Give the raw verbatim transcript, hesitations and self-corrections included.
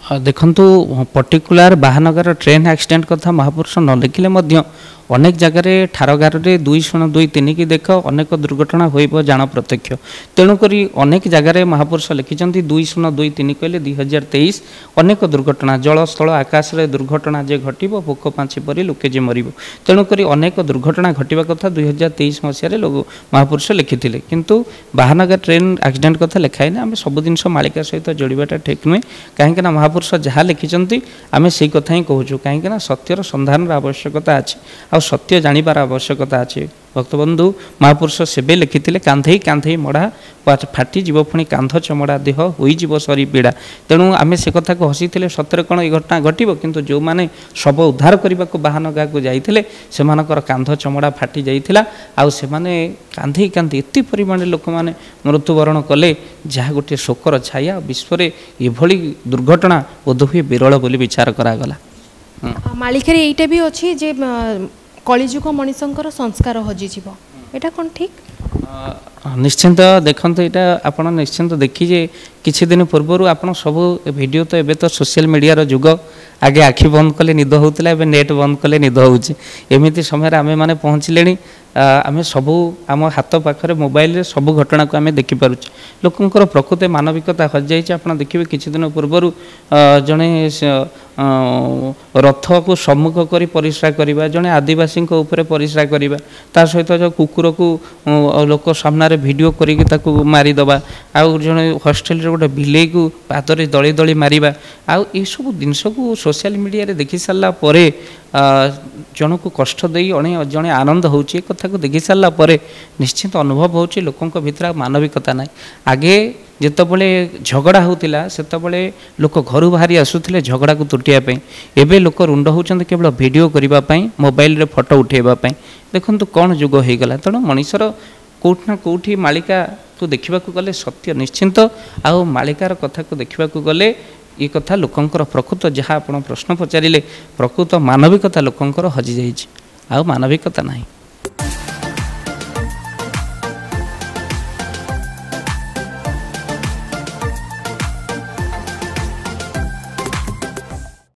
देखु particular बाहानगर train accident कथा महापुरुष न लिखिले अनेक जगार ठारगार में दुई शून्य दुई तीन की देख अनेक दुर्घटना हो जान प्रत्यक्ष तेणुक अनेक जगार महापुरुष लिखिं दुई शून्य दुई तीन कहले दुई हजार तेईस अनेक दुर्घटना जल स्थल आकाश में दुर्घटना जे घट पोक पांची परी लोके जे मर तेणुक अनेक दुर्घटना घटवा कथा दुई हजार तेईस मसीह लोग महापुरुष लिखि किंतु बाहानगर ट्रेन एक्सीडेंट कथा लिखाई ना आम सब जिन मालिका सहित जोड़ाटा ठीक नुहे कहीं महापुरुष जहाँ लिखिं आम से कथा ही कहूँ कहीं सत्यर संधान आवश्यकता अच्छी आ सत्य जानिबार आवश्यकता अच्छे भक्तबंधु महापुरुष सेबे लिखिते कांधे कांधे मड़ा फाटी जीव पुणी कांध चमड़ा देह हो सरी पीड़ा तेणु आम से कथा को हसी सतरे कौन ये घटना घटो किंतु जो मैंने शव उद्धार करने को बाहन गाँ को जाते से कांध चमड़ा फाटी जाता आउ से कांधे कांधे एत परिमाण लोक मैंने मृत्युवरण कले जहाँ गोटे शोकर छाया विश्व एभली दुर्घटना बोधहुए विरल बोली विचार करागला। मालिका यहीटा भी अच्छी जे कलिजुग मनीषंकर संस्कार हजिज एटा कौन ठीक निश्चिंत देखो यहाँ आप निश्चिंत देखिए किछि दिन पूर्वर आप सब वीडियो तो एबे तो सोशल मीडिया जुग आगे आखि बंद कले निद होता है नेट बंद कले निद होमती समय आम मैंने पहुँचले आम सबू आम हाथ पाखे मोबाइल सबू घटना को आम देखिपुर लोकंर प्रकृत मानविकता हजि जाए आप देखिए किछि दिन पूर्वर जड़े रथ को सम्मुख कर परिश्रा करवा जड़े आदिवासी परिश्रा करवा ता सहित जो कुकुर को लोक सामने वीडियो करके मारिदबा आउ जड़े हॉस्टेल गोटे बिले को पादरे दली दली मारिबा आउ ये सब जिनस को सोशल मीडिया रे देखि सारा परे जन को कष्ट दे जड़े आनंद हो कथा को देखि सारा परे निश्चित अनुभव हो लोकों भीतर मानविकता ना आगे जितेबले झगड़ा होता से लोक घर बाहरी आसुले झगड़ा को तुटियापी एवं लोक रुंड होती केवल वीडियो करने मोबाइल रे फोटो उठेबापी देखु कौन जुग हो गला तेणु मनीषर कौटना कौटी मालिका को देखा गले सत्य निश्चिंत आउ मालिकार कथा को देखा गले ये कथा लोकंकर प्रकृत जहाँ आप प्रश्न पचारे प्रकृत मानविकता लोकंकर हजि जाइए आउ मानविकता नहीं।